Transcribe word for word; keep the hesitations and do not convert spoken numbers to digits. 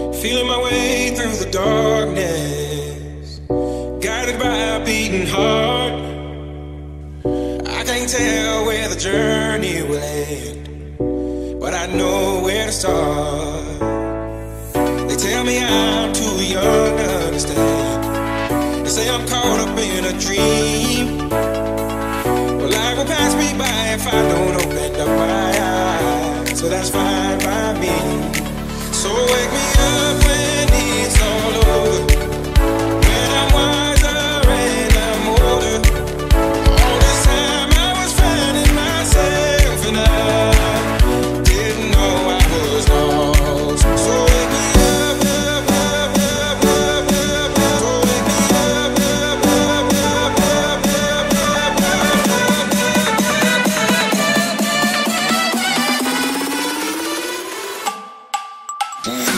Feeling my way through the darkness, guided by a beating heart. I can't tell where the journey will end, but I know where to start. They tell me I'm too young to understand. They say I'm caught up in a dream. Well, life will pass me by if I don't open up my eyes, so that's fine by me. So wake me up when it's all over, when I'm wiser and I'm older. All this time I was finding myself and I didn't know I was lost. So wake me up, up, up, up, up, up, up. So wake me up, up, up, up, up, up, up, up, up, up, up.